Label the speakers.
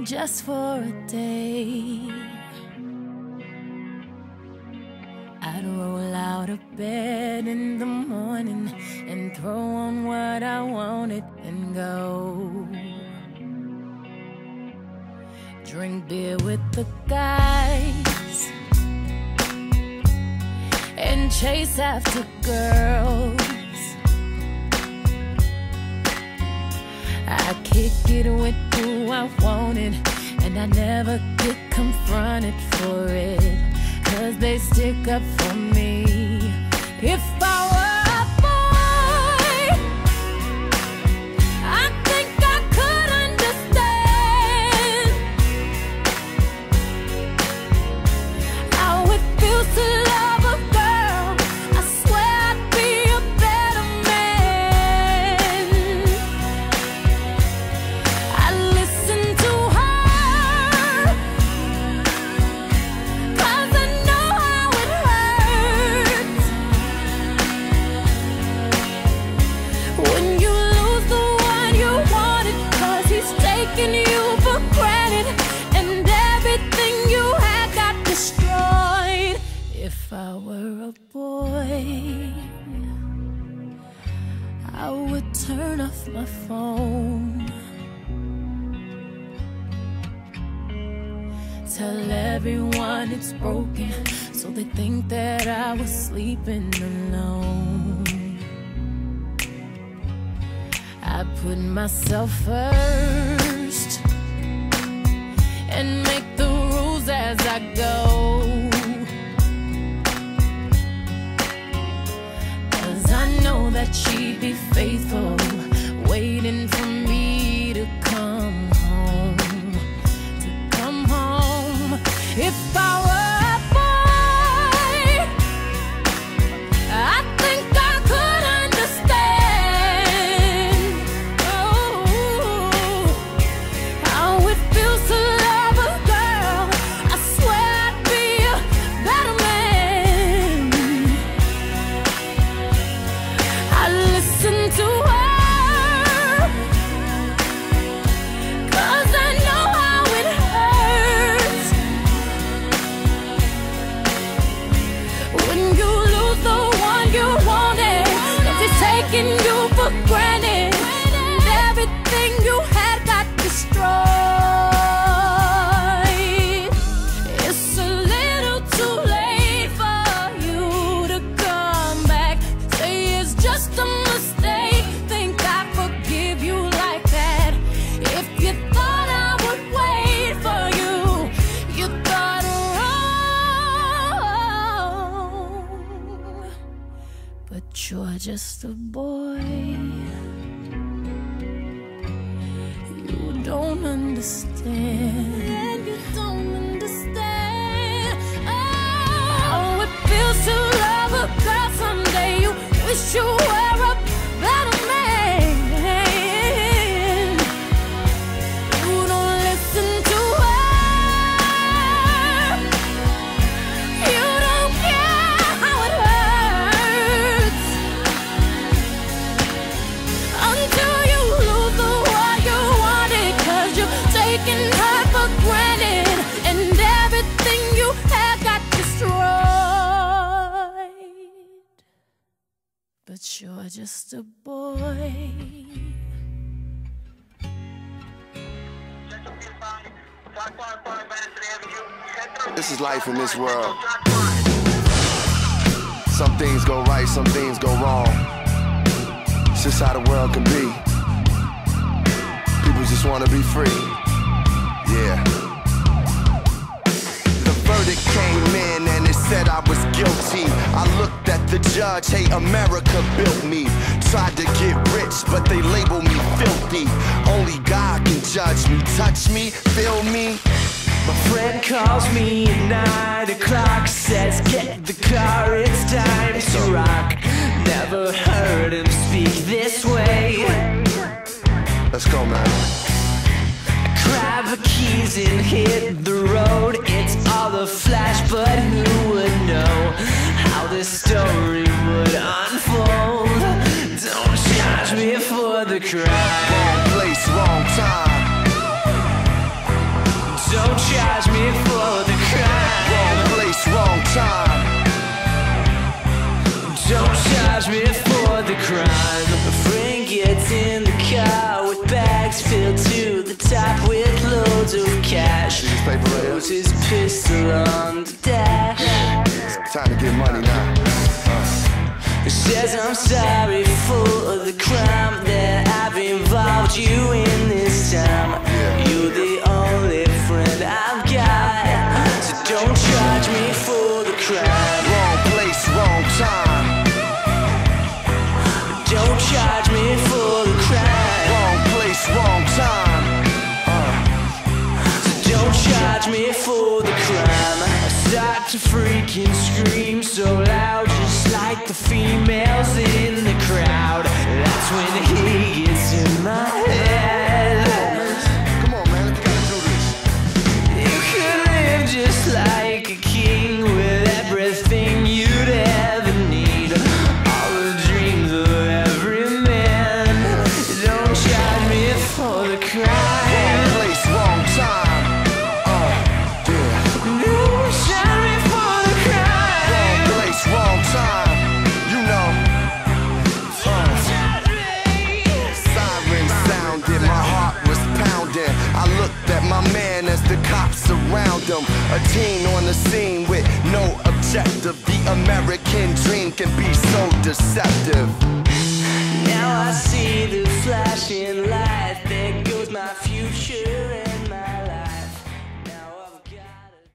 Speaker 1: just for a day. I'd roll out of bed in the morning and throw on what I wanted and go. Drink beer with the guys and chase after girls. I kick it with who I wanted, and I never get confronted for it, 'cause they stick up for me. If I were a boy, I think I could understand how it feels to love a girl. I swear I'd be a better man. I listen to her, 'cause I know how it hurts when you lose the one you wanted, 'cause he's taking you for granted and everything you had got destroyed. If I were a boy, I would turn off my phone, tell everyone it's broken, so they think that I was sleeping alone. I put myself first and make the rules as I go, 'cause I know that she'd be faithful, waiting for me to come home, to come home. If I were a boy, I think I could understand, oh, how it feels to love a girl. I swear I'd be a better man. I listen to her, 'cause I know how it hurts when you lose the one you wanted, 'cause he's taking you for granted and everything you had got destroyed. It's a little too late for you to come back, say it's just a mistake, think I forgive you like that. If you thought I would wait for you, you thought wrong. But you're just a boy, you don't understand. You don't understand how it feels to love a girl. Someday you wish you were a better man. You don't listen to her, you don't care how it hurts until you lose the one you wanted, 'cause you're taking her for granted and everything you had got destroyed. But you're just a boy.
Speaker 2: This is life in this world. Some things go right, some things go wrong. It's just how the world can be. People just want to be free. Yeah. The verdict came in and it said I was guilty. I looked at the judge, hey, America built me. Tried to get rich, but they labeled me filthy. Only God can judge me, touch me, feel me.
Speaker 3: My friend calls me at 9 o'clock, says get the car, it's time to rock. Never heard him speak this way.
Speaker 2: Let's go, man.
Speaker 3: Grab the keys and hit the road. It's all a flash, but who would know how this story would unfold? Don't charge me for the crime.
Speaker 2: Wrong place, wrong time.
Speaker 3: Don't charge me for the crime.
Speaker 2: Wrong place, wrong time.
Speaker 3: Don't charge me for the crime. A friend gets in the car with bags filled to the top with loads of cash. Throws his pistol on the dash.
Speaker 2: Time to get money now.
Speaker 3: Says I'm sorry for the crime that I've involved you in this time. You're the only friend I've got, so don't charge me for the crime.
Speaker 2: Wrong place, wrong time.
Speaker 3: Don't charge me for the crime.
Speaker 2: Wrong place, wrong time.
Speaker 3: So don't charge me for the crime. I start to freaking scream so loud, just like the females in the crowd. That's when he gets in my head.
Speaker 2: Come on, man, you gotta do this.
Speaker 3: You could live just like a king with everything you'd ever need. All the dreams of every man. Don't charge me for the crime.
Speaker 2: Wrong place, wrong time.
Speaker 3: Don't charge me for the crime.
Speaker 2: Wrong place, wrong time. You know. Siren sounded, my heart was pounding. I looked at my man as the cops surround him. A teen on the scene with no objective. The American dream can be so deceptive.
Speaker 3: Now I see the flashing light. There goes my future.